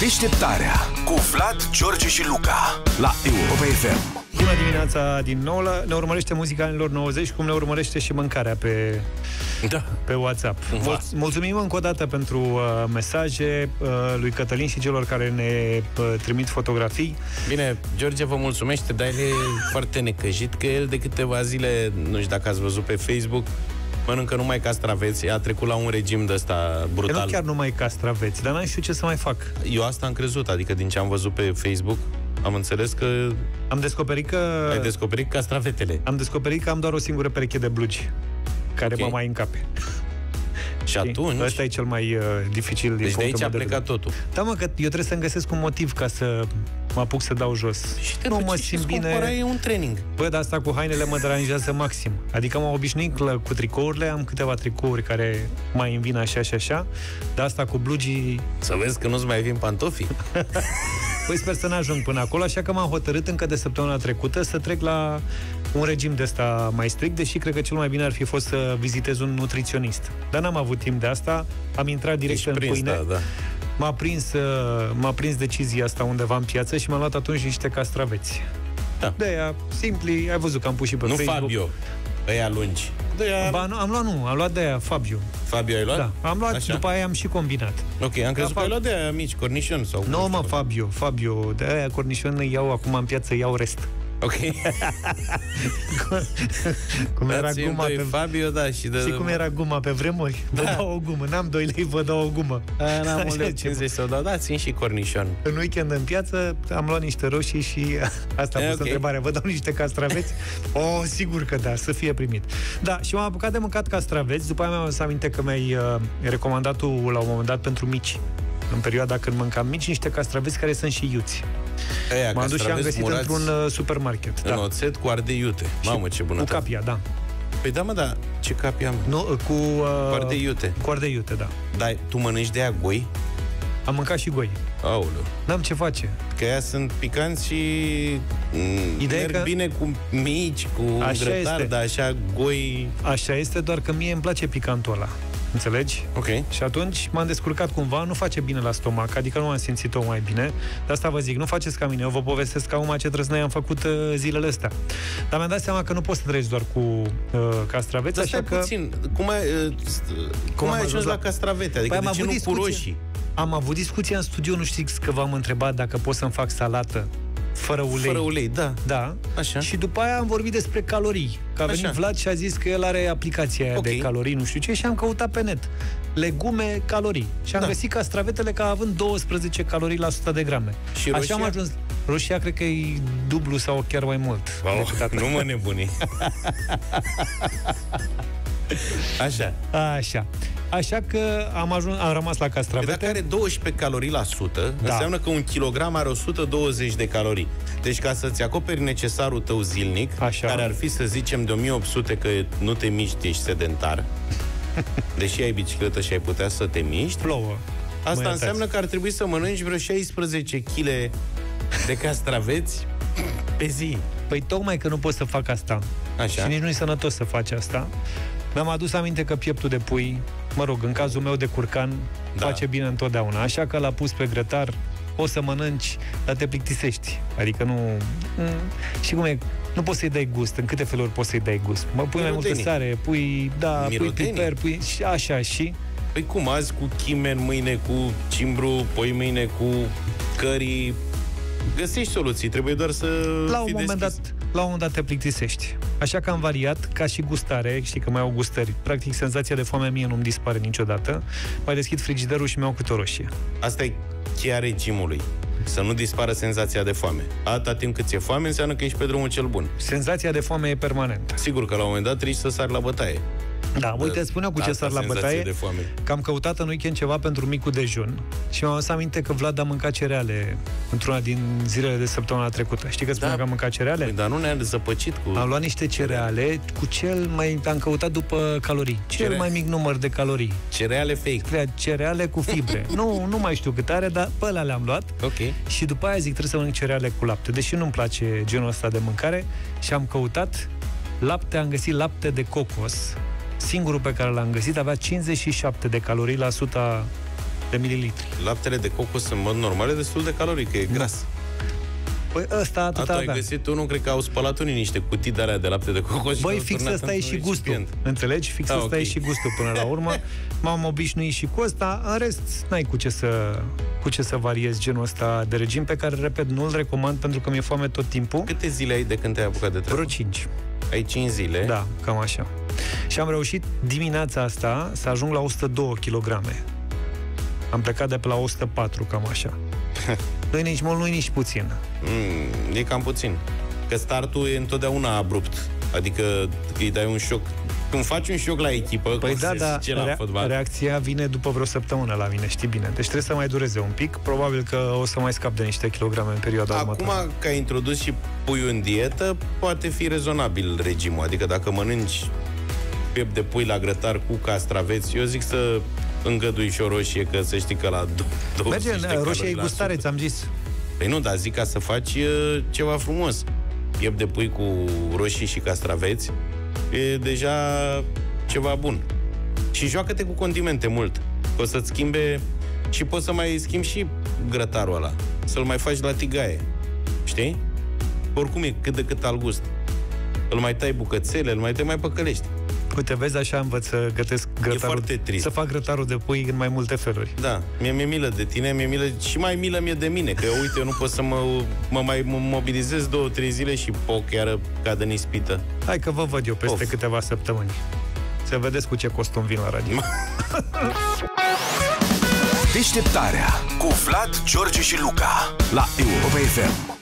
Deșteptarea cu Vlad, George și Luca la Europa FM. Bună dimineața din nou. Ne urmărește muzica anilor 90, cum ne urmărește și mâncarea pe WhatsApp. Mulțumim încă o dată pentru mesaje lui Cătălin și celor care ne trimit fotografii. Bine, George vă mulțumește, dar el e foarte necăjit, că el de câteva zile, nu știu dacă ați văzut pe Facebook, mănâncă numai castraveți, a trecut la un regim de ăsta brutal. Eu nu chiar numai castraveți, dar n-am știut ce să mai fac. Eu asta am crezut, adică din ce am văzut pe Facebook, am înțeles că... Am descoperit că... Ai descoperit castravetele. Am descoperit că am doar o singură pereche de blugi care mă mai încape. Și atunci... Ăsta e cel mai dificil din punctul meu de vedere. Deci de aici a plecat totul. Da, mă, că eu trebuie să-mi găsesc un motiv ca să mă apuc să dau jos. Și te nu mă simt bine. E un training. Bă, dar asta cu hainele mă deranjează maxim. Adică m-am obișnuit cu tricourile, am câteva tricouri care mai îmi vin așa și așa, dar asta cu blugii... Să vezi că nu-ți mai vin pantofii. Păi sper să n-ajung până acolo, așa că m-am hotărât încă de săptămâna trecută să trec la un regim de ăsta mai strict, deși cred că cel mai bine ar fi fost să vizitez un nutriționist. Dar n-am avut timp de asta, am intrat direct în pâine. Da. M-a prins decizia asta undeva în piață și m-am luat atunci niște castraveți. Da. De-aia, simpli, ai văzut că am pus și pe Facebook. Nu Fabio, ăia lungi. Am luat de-aia Fabio. Fabio ai luat? Da, am luat, așa? După aia am și combinat. Ok, am crezut că ai luat de-aia mici, cornișon sau... Nu, mă, Fabio, de-aia cornișon iau acum în piață, iau rest. Ok. Cum era guma pe Fabio, da, și cum era guma pe vremuri? Vă dau o gumă, n-am 2 lei, vă dau o gumă. N-am 1,50 lei să o dau, da, țin și cornișon. În weekend în piață am luat niște roșii și asta a fost întrebarea. Vă dau niște castraveți? Sigur că da, să fie primit. Da, și m-am apucat de mâncat castraveți, după aia mi-am adus aminte că mi-ai recomandat tu la un moment dat pentru mici. În perioada când mâncam mici, niște castraveți care sunt și iuți. M-am dus și am găsit într-un supermarket. În oțet cu ardei iute. Mamă, ce bunătate. Cu capia, da. Păi da, mă, da. Ce capi am? Nu, cu ardei iute. Cu ardei iute, da. Dar tu mănânci de aia goi? Am mâncat și goi. Aoleu. N-am ce face. Că aia sunt picanți și merg bine cu mici, cu grătar, dar așa goi... Așa este, doar că mie îmi place picantul ăla. Înțelegi? Ok. Și atunci m-am descurcat cumva, nu face bine la stomac, adică nu am simțit-o mai bine. De asta vă zic, nu faceți ca mine, eu vă povestesc acum ce trăznăi am făcut zilele astea. Dar mi-am dat seama că nu poți să treci doar cu castraveți, așa că... puțin, cum ai ajuns la castravete? Adică de ce nu cu roșii? Am avut discuția în studio, nu știți că v-am întrebat dacă pot să-mi fac salată fără ulei. Fără ulei, da. Da. Așa. Și după aia am vorbit despre calorii. Că a venit Vlad și a zis că el are aplicația aia de calorii, nu știu ce, și am căutat pe net. Legume, calorii. Și am găsit castravetele ca având 12 calorii la 100 de grame. Și roșia? Așa am ajuns. Roșia cred că e dublu sau chiar mai mult. Nu mă nebuni. Așa. Așa că am rămas la castravete. Dacă are 12 calorii la 100, înseamnă că un kilogram are 120 de calorii. Deci ca să-ți acoperi necesarul tău zilnic, care ar fi, să zicem, de 1800, că nu te miști, ești sedentar, deși ai bicicletă și ai putea să te miști, asta înseamnă că ar trebui să mănânci vreo 16 kg de castraveți pe zi. Păi tocmai că nu pot să fac asta. Așa. Și nici nu-i sănătos să faci asta. Mi-am adus aminte că pieptul de pui, mă rog, în cazul meu de curcan, face bine întotdeauna. Așa că l-a pus pe grătar, o să mănânci, dar te plictisești. Adică nu... Și cum e? Nu poți să-i dai gust. În câte feluri poți să-i dai gust? Pui mai multă sare, pui piper, pui... Așa, și... Păi cum, azi cu chimen, mâine cu cimbru, poi mâine cu curry... Găsești soluții, trebuie doar să fii deschis. La un moment dat te plictisești. Așa că am variat, ca și gustare, știi că mai au gustări. Practic, senzația de foame mie nu-mi dispare niciodată. Mai deschid frigiderul și mi-au câte o roșie. Asta e cheia regimului. Să nu dispară senzația de foame. Atâta timp cât ți-e foame, înseamnă că ești pe drumul cel bun. Senzația de foame e permanentă. Sigur că la un moment dat trebuie să sari la bătaie. Da, uite, spun eu cu ce sar la bătaie, că am căutat în weekend ceva pentru micul dejun și mi-am adus aminte că Vlad a mâncat cereale într-una din zilele de săptămâna trecută. Știi că spunea că am mâncat cereale? Păi, dar nu ne-a zăpăcit cu... Am luat niște cereale cu cel mai... Am căutat după calorii. Cel mai mic număr de calorii. Cereale fake. Cereale cu fibre. Nu mai știu cât are, dar pe ăla le-am luat. Ok. Și după aia zic, trebuie să mănânc cereale cu lapte. Deși nu-mi place genul ăsta de mâncare. Și am căutat lapte, am găsit lapte de cocos. Singurul pe care l-am găsit avea 57 de calorii la 100 de mililitri. Laptele de cocos în mod normal e destul de caloric, e gras. Păi ăsta atât ai găsit unul, cred că au spălat unii niște cutii de alea de lapte de cocos. Băi, fix ăsta e și gustul. Înțelegi? Fix ăsta e și gustul până la urmă. M-am obișnuit și cu ăsta. În rest, n-ai cu ce să variezi genul ăsta de regim, pe care, repet, nu-l recomand pentru că mi-e foame tot timpul. Câte zile ai de când te-ai apucat de treabă? Vreo 5. Ai 5 zile? Da, cam așa. Și am reușit dimineața asta să ajung la 102 kg. Am plecat de pe la 104, cam așa. Nu-i nici mult, nu-i nici puțin. E cam puțin. Că startul e întotdeauna abrupt. Adică îi dai un șoc. Când faci un șoc la echipă, păi da, la fotbal, reacția vine după vreo săptămână la mine, știi bine. Deci trebuie să mai dureze un pic. Probabil că o să mai scap de niște kilograme în perioada următoare. Acum că ai introdus și puiul în dietă, poate fi rezonabil regimul. Adică dacă mănânci piept de pui la grătar cu castraveți, eu zic să îngădui și o roșie, că să știi că la 20 de calorii roșie e gustare, ți-am zis. Păi nu, dar zic ca să faci ceva frumos. Piept de pui cu roșii și castraveți e deja ceva bun. Și joacă-te cu condimente mult. O să-ți schimbe și poți să mai schimbi și grătarul ăla. Să-l mai faci la tigaie. Știi? Oricum e cât de cât al gust. Îl mai tai bucățele, îl mai păcălești. Uite, vezi, așa învăț să gătesc grătarul. E foarte trist. Să fac grătarul de pui în mai multe feluri. Da, mi-e milă de tine, mi-e milă și mai milă mi-e de mine, că uite, eu nu pot să mă mai mobilizez 2-3 zile și chiar cad în ispită. Hai că vă văd eu peste câteva săptămâni. Să vedeți cu ce costum vin la radio. Deșteptarea cu Vlad, George și Luca la Europa FM.